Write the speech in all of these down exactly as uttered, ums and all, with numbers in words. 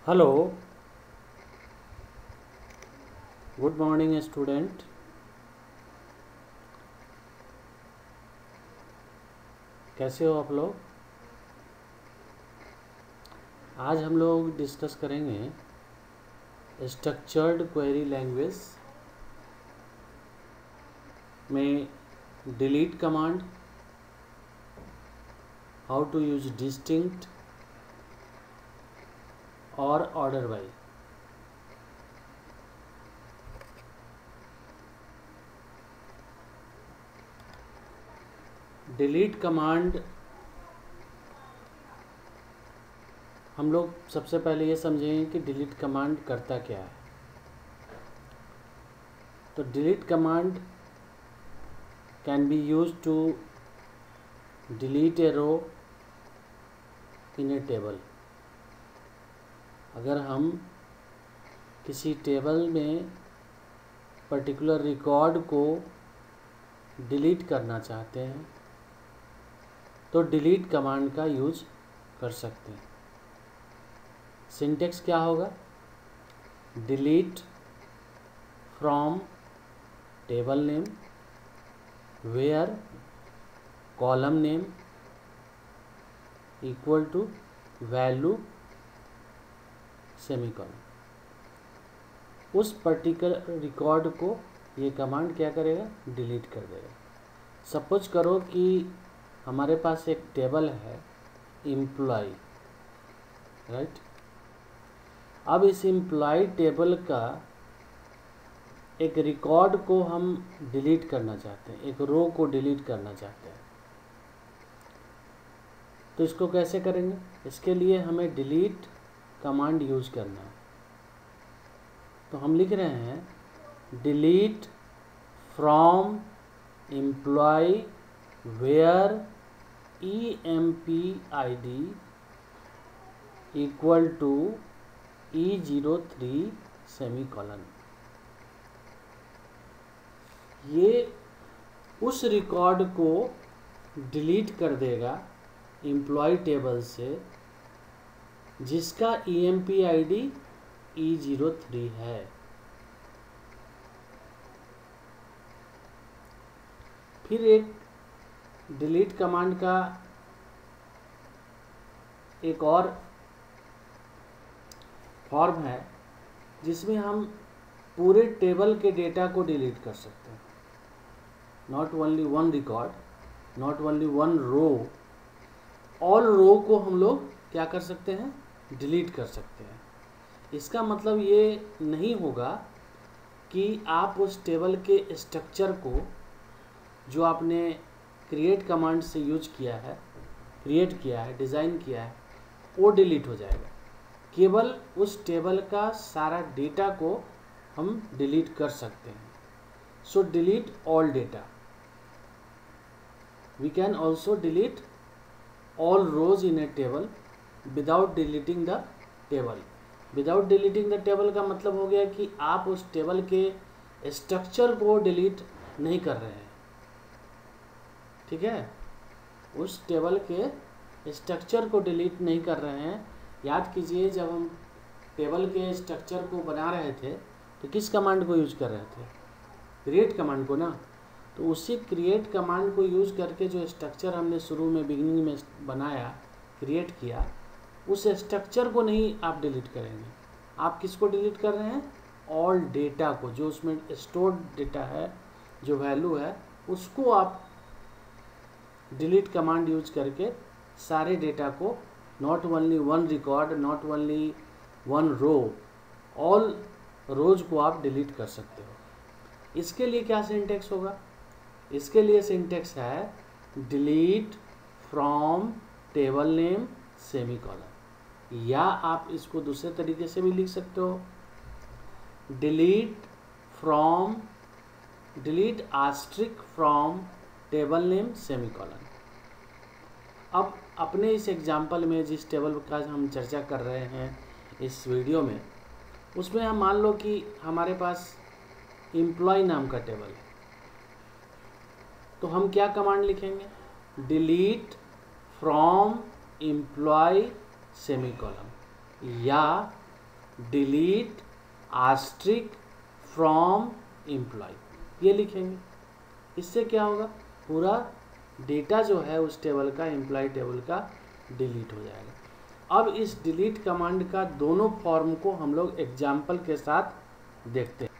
Hello, good morning student. कैसे हो आप लोग? आज हम लोग डिस्कस करेंगे स्ट्रक्चर्ड क्वेरी लैंग्वेज में delete command, how to use distinct और ऑर्डर बाय। डिलीट कमांड हम लोग सबसे पहले ये समझेंगे कि डिलीट कमांड करता क्या है। तो delete command can be use to delete a row in a table. अगर हम किसी टेबल में पर्टिकुलर रिकॉर्ड को डिलीट करना चाहते हैं तो डिलीट कमांड का यूज कर सकते हैं। सिंटेक्स क्या होगा? Delete from table name where column name equal to value semicolon. उस पर्टिकुलर रिकॉर्ड को ये कमांड क्या करेगा? डिलीट कर देगा। सपोज करो कि हमारे पास एक टेबल है एम्प्लॉय, राइट। अब इस एम्प्लॉय टेबल का एक रिकॉर्ड को हम डिलीट करना चाहते हैं, एक रो को डिलीट करना चाहते हैं। तो इसको कैसे करेंगे? इसके लिए हमें डिलीट कमांड यूज करना है। तो हम लिख रहे हैं delete from employ where E M P I D equal to E zero three semicolon. ये उस रिकॉर्ड को डिलीट कर देगा एम्प्लॉय टेबल से जिसका E M P I D E zero three है। फिर एक डिलीट कमांड का एक और फॉर्म है जिसमें हम पूरे टेबल के डेटा को डिलीट कर सकते हैं। Not only one record, not only one row, all row को हम लोग क्या कर सकते हैं? डिलीट कर सकते हैं। इसका मतलब ये नहीं होगा कि आप उस टेबल के स्ट्रक्चर को जो आपने क्रिएट कमांड से यूज किया है, क्रिएट किया है, डिज़ाइन किया है, वो डिलीट हो जाएगा। केवल उस टेबल का सारा डेटा को हम डिलीट कर सकते हैं। So delete all data. We can also delete all rows in a table without deleting the table. Without deleting the table का मतलब हो गया कि आप उस टेबल के स्ट्रक्चर को डिलीट नहीं कर रहे हैं, ठीक है। उस टेबल के स्ट्रक्चर को डिलीट नहीं कर रहे हैं। याद कीजिए, जब हम टेबल के स्ट्रक्चर को बना रहे थे तो किस कमांड को यूज कर रहे थे? क्रिएट कमांड को ना। तो उसी क्रिएट कमांड को यूज करके जो स्ट्रक्चर हमने शुरू में बिगिनिंग में बनाया, क्रिएट किया, उस स्ट्रक्चर को नहीं आप डिलीट करेंगे। आप किसको डिलीट कर रहे हैं? ऑल डेटा को, जो उसमें स्टोर्ड डेटा है, जो वैल्यू है, उसको आप डिलीट कमांड यूज करके सारे डेटा को, not only one record, not only one row, all rows को आप डिलीट कर सकते हो। इसके लिए क्या सिंटेक्स होगा? इसके लिए सिंटेक्स है delete from table name semicolon. या आप इसको दूसरे तरीके से भी लिख सकते हो, delete from delete asterisk from table name semicolon. अब अपने इस एग्जाम्पल में जिस टेबल का हम चर्चा कर रहे हैं इस वीडियो में, उसमें हम मान लो कि हमारे पास एम्प्लॉय नाम का टेबल है। तो हम क्या कमांड लिखेंगे? Delete from employ semicolon. या डिलीट आस्ट्रिक फ्रॉम एम्प्लॉय, ये लिखेंगे। इससे क्या होगा, पूरा डेटा जो है उस टेबल का, एम्प्लॉय टेबल का, डिलीट हो जाएगा। अब इस डिलीट कमांड का दोनों फॉर्म को हम लोग एग्जाम्पल के साथ देखते हैं।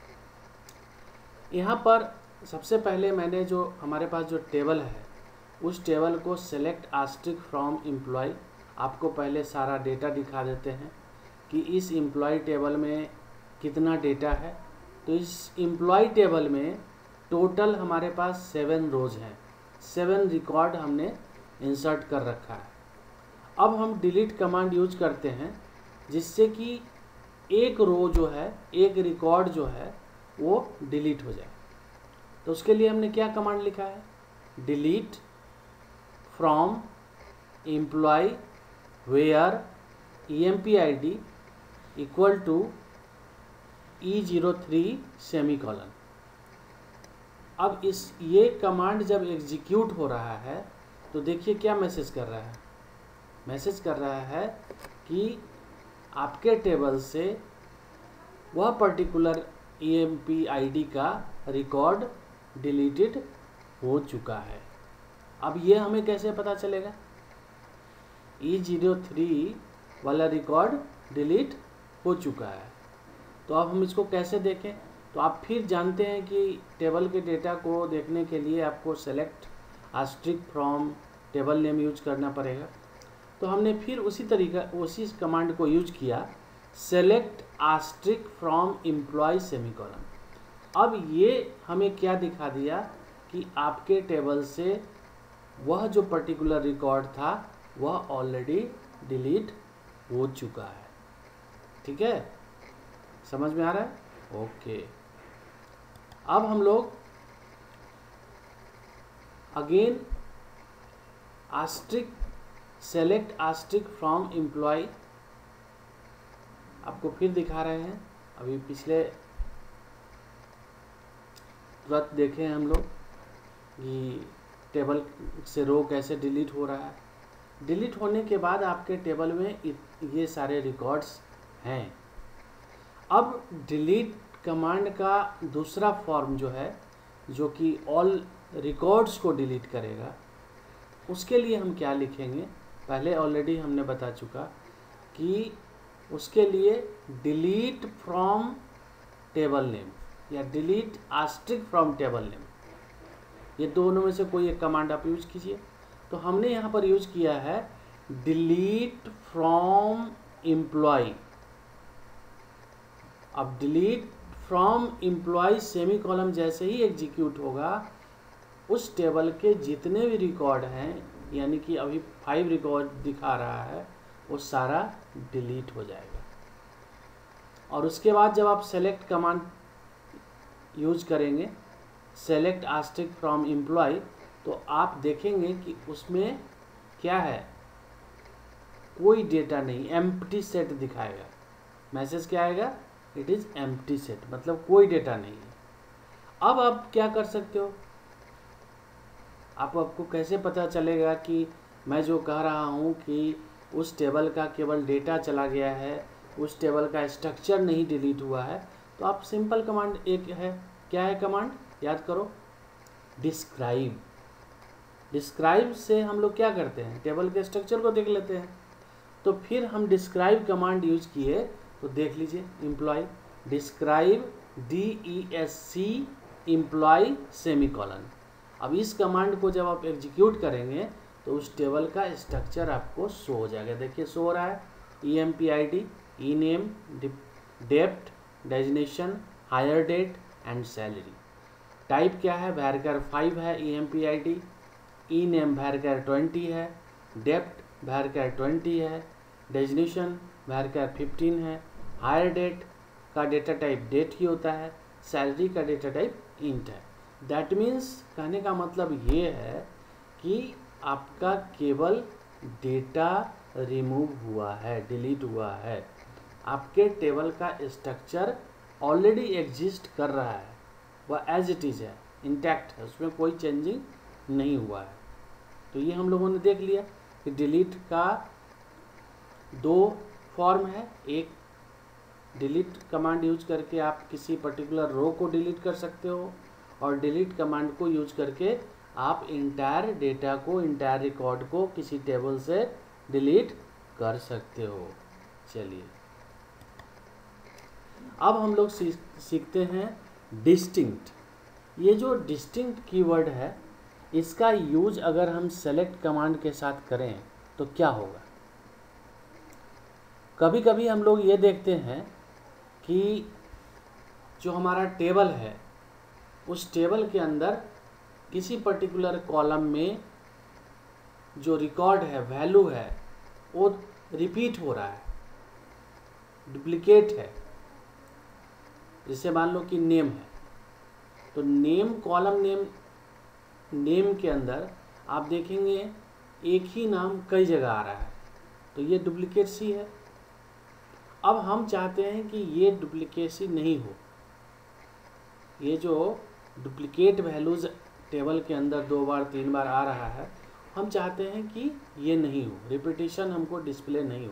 यहाँ पर सबसे पहले मैंने जो हमारे पास जो टेबल है उस टेबल को सेलेक्ट आस्ट्रिक फ्रॉम एम्प्लॉय, आपको पहले सारा डेटा दिखा देते हैं कि इस एम्प्लॉय टेबल में कितना डेटा है। तो इस एम्प्लॉय टेबल में टोटल हमारे पास सेवन रोज हैं, सेवन रिकॉर्ड हमने इंसर्ट कर रखा है। अब हम डिलीट कमांड यूज करते हैं जिससे कि एक रो जो है, एक रिकॉर्ड जो है वो डिलीट हो जाए। तो उसके लिए हमने क्या कमांड लिखा है, delete from employ where E M P I D equal to E zero three semicolon. अब इस ये कमांड जब एग्जीक्यूट हो रहा है तो देखिए क्या मैसेज कर रहा है, मैसेज कर रहा है कि आपके टेबल से वह particular E M P I D का रिकॉर्ड डिलीटेड हो चुका है। अब ये हमें कैसे पता चलेगा, ई ज़ीरो थ्री वाला रिकॉर्ड डिलीट हो चुका है। तो अब हम इसको कैसे देखें, तो आप फिर जानते हैं कि टेबल के डेटा को देखने के लिए आपको select asterisk from table name use करना पड़ेगा। तो हमने फिर उसी तरीका उसी कमांड को यूज किया, select asterisk from employ semicolon. अब ये हमें क्या दिखा दिया कि आपके टेबल से वह जो पर्टिकुलर रिकॉर्ड था वह ऑलरेडी डिलीट हो चुका है। ठीक है, समझ में आ रहा है? ओके। अब हम लोग again asterisk select asterisk from employ आपको फिर दिखा रहे हैं। अभी पिछले तुरंत देखें हम लोग कि टेबल से रो कैसे डिलीट हो रहा है। डिलीट होने के बाद आपके टेबल में ये सारे रिकॉर्ड्स हैं। अब डिलीट कमांड का दूसरा फॉर्म जो है, जो कि ऑल रिकॉर्ड्स को डिलीट करेगा, उसके लिए हम क्या लिखेंगे, पहले ऑलरेडी हमने बता चुका कि उसके लिए डिलीट फ्रॉम टेबल नेम या delete asterisk from table name, ये दोनों में से कोई एक कमांड आप यूज कीजिए। तो हमने यहाँ पर यूज किया है डिलीट फ्रॉम एम्प्लॉय। अब delete from employ semicolon जैसे ही एग्जीक्यूट होगा, उस टेबल के जितने भी रिकॉर्ड हैं, यानी कि अभी फाइव रिकॉर्ड दिखा रहा है, वो सारा डिलीट हो जाएगा। और उसके बाद जब आप सेलेक्ट कमांड यूज करेंगे, सेलेक्ट आस्ट्रिक फ्रॉम एम्प्लॉय, तो आप देखेंगे कि उसमें क्या है, कोई डेटा नहीं, एम्प्टी सेट दिखाएगा। मैसेज क्या आएगा, इट इज़ एम्प्टी सेट, मतलब कोई डेटा नहीं है। अब आप क्या कर सकते हो, आप आपको कैसे पता चलेगा कि मैं जो कह रहा हूँ कि उस टेबल का केवल डेटा चला गया है, उस टेबल का स्ट्रक्चर नहीं डिलीट हुआ है। तो आप सिंपल कमांड एक है, क्या है कमांड, याद करो, डिस्क्राइब। डिस्क्राइब से हम लोग क्या करते हैं, टेबल के स्ट्रक्चर को देख लेते हैं। तो फिर हम डिस्क्राइब कमांड यूज किए, तो देख लीजिए, employ describe D E S C employ semicolon. अब इस कमांड को जब आप एग्जीक्यूट करेंगे तो उस टेबल का स्ट्रक्चर आपको शो हो जाएगा। देखिए शो हो रहा है, E M P I D, E name, depth, designation, hire date and salary. Type क्या है, वैरकर फाइव है, E M P I D, E name varchar twenty है, डेप्थ वैरकर ट्वेंटी है, डेजिग्नेशन वैरकर फिफ्टीन है, hire date का data type date ही होता है, सैलरी का डेटा टाइप इंट है। दैट मीन्स कहने का मतलब ये है कि आपका केवल डेटा रिमूव हुआ है, डिलीट हुआ है, आपके टेबल का स्ट्रक्चर ऑलरेडी एग्जिस्ट कर रहा है, वह एज इट इज़ है, इंटैक्ट है, उसमें कोई चेंजिंग नहीं हुआ है। तो ये हम लोगों ने देख लिया कि डिलीट का दो फॉर्म है, एक डिलीट कमांड यूज करके आप किसी पर्टिकुलर रो को डिलीट कर सकते हो, और डिलीट कमांड को यूज करके आप इंटायर डेटा को, इंटायर रिकॉर्ड को किसी टेबल से डिलीट कर सकते हो। चलिए अब हम लोग सीख सीखते हैं डिस्टिंक्ट। ये जो डिस्टिंक्ट कीवर्ड है, इसका यूज अगर हम सेलेक्ट कमांड के साथ करें तो क्या होगा। कभी कभी हम लोग ये देखते हैं कि जो हमारा टेबल है, उस टेबल के अंदर किसी पर्टिकुलर कॉलम में जो रिकॉर्ड है, वैल्यू है, वो रिपीट हो रहा है, डुप्लीकेट है। जैसे मान लो कि नेम है, तो नेम कॉलम नेम नेम के अंदर आप देखेंगे एक ही नाम कई जगह आ रहा है, तो ये डुप्लीकेट सी है। अब हम चाहते हैं कि ये डुप्लीकेसी नहीं हो। ये जो डुप्लीकेट वैल्यूज टेबल के अंदर दो बार तीन बार आ रहा है, हम चाहते हैं कि ये नहीं हो, रिपीटिशन हमको डिस्प्ले नहीं हो।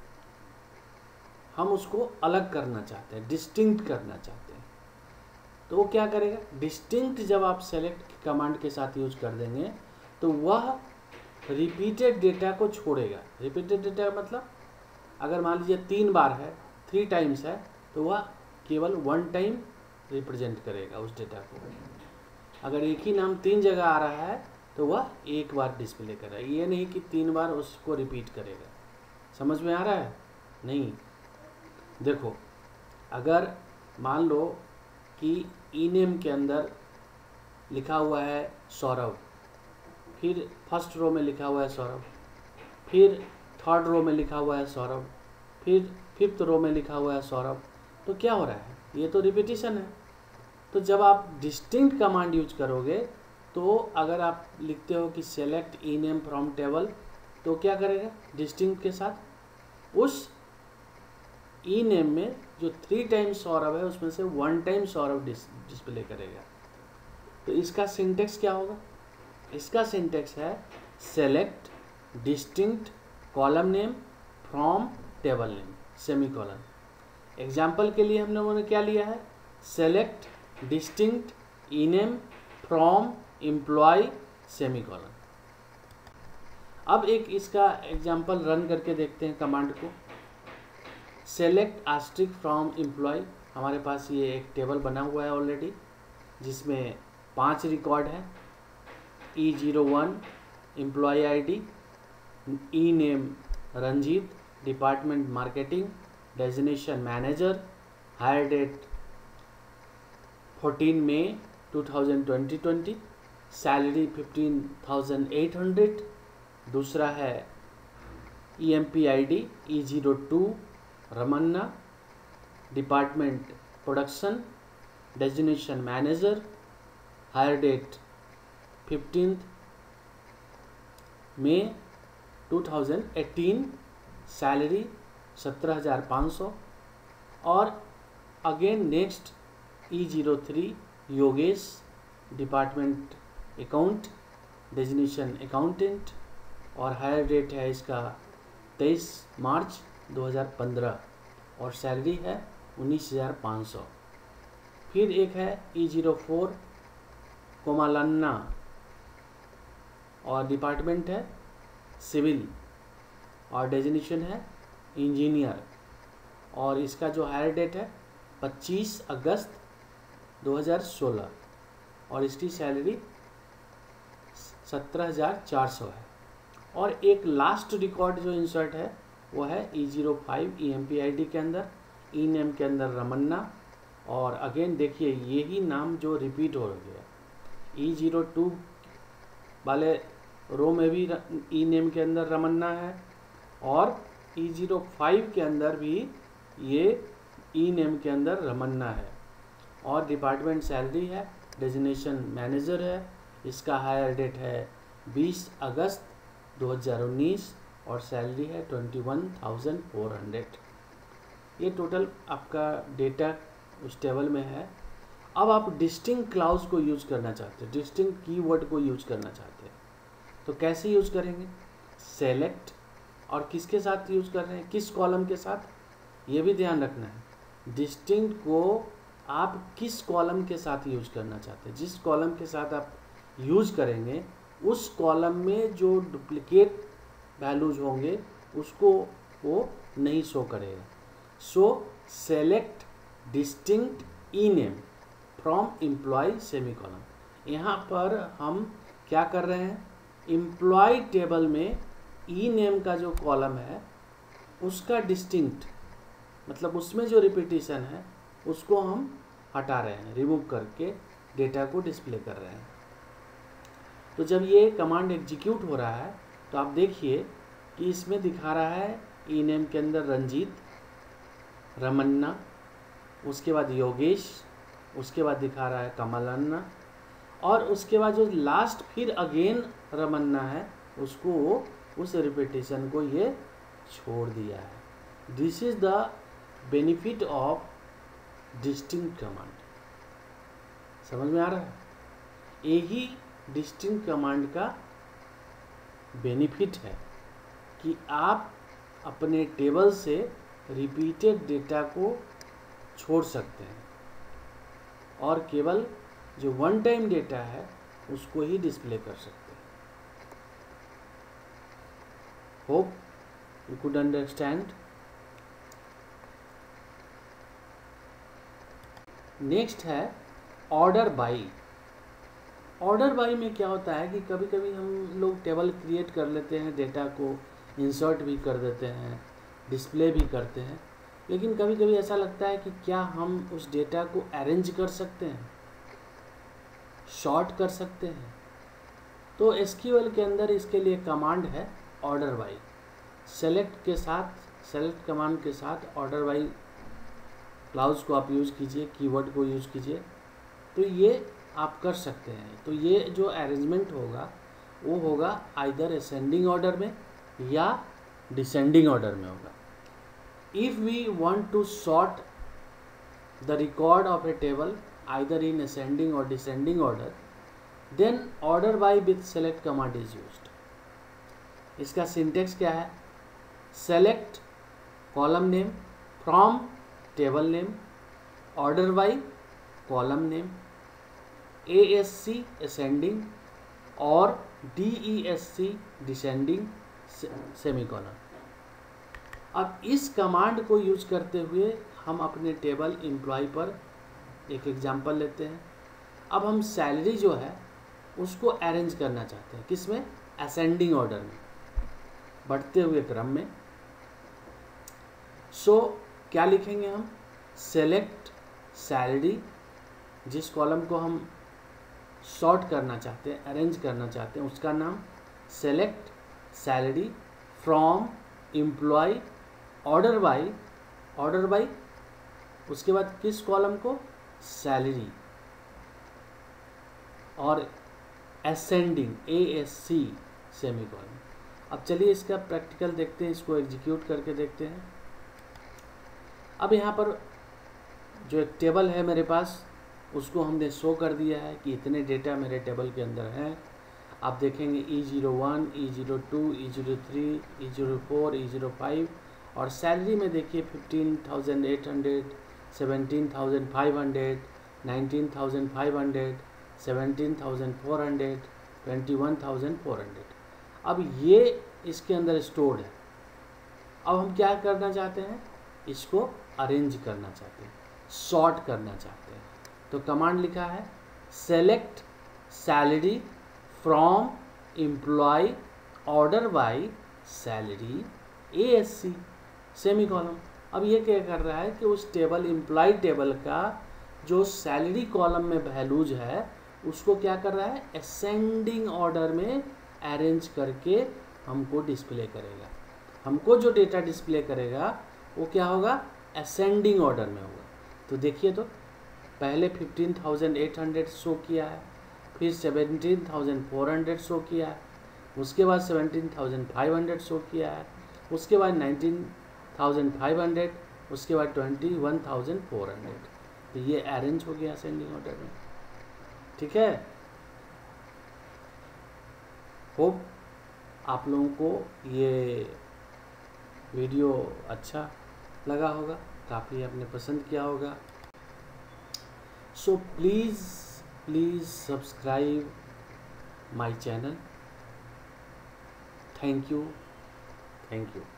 हम उसको अलग करना चाहते हैं, डिस्टिंक्ट करना चाहते हैं। तो वो क्या करेगा, डिस्टिंक्ट जब आप सेलेक्ट कमांड के साथ यूज कर देंगे तो वह रिपीटेड डेटा को छोड़ेगा। रिपीटेड डेटा का मतलब अगर मान लीजिए तीन बार है, थ्री टाइम्स है, तो वह केवल वन टाइम रिप्रेजेंट करेगा उस डेटा को। अगर एक ही नाम तीन जगह आ रहा है तो वह एक बार डिस्प्ले करेगा, ये नहीं कि तीन बार उसको रिपीट करेगा। समझ में आ रहा है? नहीं। देखो, अगर मान लो कि ई नेम के अंदर लिखा हुआ है सौरभ, फिर फर्स्ट रो में लिखा हुआ है सौरभ, फिर थर्ड रो में लिखा हुआ है सौरभ, फिर फिफ्थ रो में लिखा हुआ है सौरभ, तो क्या हो रहा है, ये तो रिपीटिशन है। तो जब आप डिस्टिंक्ट कमांड यूज करोगे, तो अगर आप लिखते हो कि select E name from table, तो क्या करेगा, डिस्टिंक्ट के साथ उस ई नेम में जो थ्री टाइम्स सौरभ है उसमें से वन टाइम सौरभ डिस्प्ले करेगा। तो इसका सिंटेक्स क्या होगा, इसका सिंटेक्स है select distinct column name from table name semicolon. Example के लिए हम लोगों ने क्या लिया है, select distinct E name from employ semicolon. अब एक इसका एग्जाम्पल रन करके देखते हैं कमांड को। सेलेक्ट आस्ट्रिक फ्रॉम एम्प्लॉय, हमारे पास ये एक टेबल बना हुआ है ऑलरेडी, जिसमें पांच रिकॉर्ड है। E zero one employ ID, E name Ranjeet, department marketing, designation manager, hire date fourteen May two thousand twenty, salary fifteen thousand eight hundred. दूसरा है E M P I D E zero two Ramanna, department production, designation manager, hire date fifteen May two thousand eighteen, salary सत्रह हज़ार पाँच सौ। और again next E zero three Yogesh, department account, designation accountant, और hire date है इसका तेईस मार्च दो हज़ार पंद्रह, और सैलरी है उन्नीस हज़ार पाँच सौ। फिर एक है ई जीरो फोर कोमालन्ना, और डिपार्टमेंट है सिविल, और डेजिग्नेशन है इंजीनियर, और इसका जो हायर डेट है पच्चीस अगस्त दो हज़ार सोलह, और इसकी सैलरी सत्रह हज़ार चार सौ है। और एक लास्ट रिकॉर्ड जो इंसर्ट है वो है E zero five E M P I D के अंदर, ई नेम के अंदर रमन्ना, और अगेन देखिए यही नाम जो रिपीट हो गया। ई जीरो टू वाले रो में भी ई नेम के अंदर रमन्ना है, और ई जीरो फाइव के अंदर भी ये ई नेम के अंदर रमन्ना है, और डिपार्टमेंट सैलरी है, डेजिग्नेशन मैनेजर है, इसका हायर डेट है बीस अगस्त दो हज़ार उन्नीस, और सैलरी है twenty one thousand four hundred. ये टोटल आपका डेटा उस टेबल में है। अब आप डिस्टिंक्ट क्लाउज को यूज करना चाहते हैं, डिस्टिंक्ट कीवर्ड को यूज करना चाहते हैं, तो कैसे यूज करेंगे, सेलेक्ट, और किसके साथ यूज कर रहे हैं, किस कॉलम के साथ, ये भी ध्यान रखना है। डिस्टिंक्ट को आप किस कॉलम के साथ यूज करना चाहते हैं। जिस कॉलम के साथ आप यूज करेंगे उस कॉलम में जो डुप्लीकेट वैल्यूज होंगे उसको वो नहीं शो करेगा। So select distinct E name from employ semicolon. यहाँ पर हम क्या कर रहे हैं, एम्प्लॉय टेबल में ई नेम का जो कॉलम है उसका डिस्टिंक्ट मतलब उसमें जो रिपीटिशन है उसको हम हटा रहे हैं, रिमूव करके डेटा को डिस्प्ले कर रहे हैं। तो जब ये कमांड एग्जीक्यूट हो रहा है तो आप देखिए कि इसमें दिखा रहा है ई नेम के अंदर रंजीत, रमन्ना, उसके बाद योगेश, उसके बाद दिखा रहा है कमलन्ना, और उसके बाद जो लास्ट फिर अगेन रमन्ना है उसको उस रिपीटिशन को ये छोड़ दिया है। This is the benefit of distinct command. समझ में आ रहा है? यही डिस्टिंक्ट कमांड का बेनिफिट है कि आप अपने टेबल से रिपीटेड डेटा को छोड़ सकते हैं और केवल जो वन टाइम डेटा है उसको ही डिस्प्ले कर सकते हैं। Hope you could understand. Next है ऑर्डर बाई। ऑर्डर बाई में क्या होता है कि कभी कभी हम लोग टेबल क्रिएट कर लेते हैं, डेटा को इंसर्ट भी कर देते हैं, डिस्प्ले भी करते हैं, लेकिन कभी कभी ऐसा लगता है कि क्या हम उस डेटा को अरेंज कर सकते हैं, शॉर्ट कर सकते हैं। तो एसक्यूएल के अंदर इसके लिए कमांड है ऑर्डर बाई। सेलेक्ट के साथ, सेलेक्ट कमांड के साथ ऑर्डर बाई क्लाउज को आप यूज़ कीजिए, कीवर्ड को यूज़ कीजिए, तो ये आप कर सकते हैं। तो ये जो अरेंजमेंट होगा वो होगा आइदर असेंडिंग ऑर्डर में या डिसेंडिंग ऑर्डर में होगा। If we want to sort the record of a table either in ascending or descending order, then order by with select command is used. इसका सिंटेक्स क्या है, select column name from table name, order by column name, A S C ascending or D E S C descending semicolon. अब इस command को use करते हुए हम अपने टेबल एम्प्लॉय पर एक एग्जांपल लेते हैं। अब हम सैलरी जो है उसको अरेंज करना चाहते हैं, किसमें, असेंडिंग ऑर्डर में, बढ़ते हुए क्रम में। सो so, क्या लिखेंगे हम, सेलेक्ट सैलरी, जिस कॉलम को हम सॉर्ट करना चाहते हैं, अरेंज करना चाहते हैं, उसका नाम select salary from employ, order by, order by उसके बाद किस कॉलम को, सैलरी, और ascending A S C semicolon. अब चलिए इसका प्रैक्टिकल देखते हैं, इसको एग्जीक्यूट करके देखते हैं। अब यहाँ पर जो एक टेबल है मेरे पास उसको हमने शो कर दिया है कि इतने डेटा मेरे टेबल के अंदर हैं। आप देखेंगे E zero one, E zero two, E zero three, E zero four, E zero five, और सैलरी में देखिए fifteen thousand eight hundred, seventeen thousand five hundred, nineteen thousand five hundred, seventeen thousand four hundred, twenty one thousand four hundred. अब ये इसके अंदर stored है। अब हम क्या करना चाहते हैं, इसको अरेंज करना चाहते हैं, सॉर्ट करना चाहते हैं। तो कमांड लिखा है select salary from employ, order by salary A S C semicolon. अब ये क्या कर रहा है कि उस टेबल, एम्प्लॉय टेबल का जो सैलरी कॉलम में वैल्यूज है उसको क्या कर रहा है, असेंडिंग ऑर्डर में अरेंज करके हमको डिस्प्ले करेगा। हमको जो डेटा डिस्प्ले करेगा वो क्या होगा, असेंडिंग ऑर्डर में होगा। तो देखिए, तो पहले fifteen thousand eight hundred show किया है, फिर seventeen thousand four hundred show किया है, उसके बाद seventeen thousand five hundred show किया है, उसके बाद नाइनटीन थाउजेंड फाइव हंड्रेड, उसके बाद twenty one thousand four hundred. तो ये अरेंज हो गया असेंडिंग ऑर्डर में। ठीक है, होप आप लोगों को ये वीडियो अच्छा लगा होगा। काफ़ी आपने पसंद किया होगा। So please please subscribe my channel. Thank you thank you.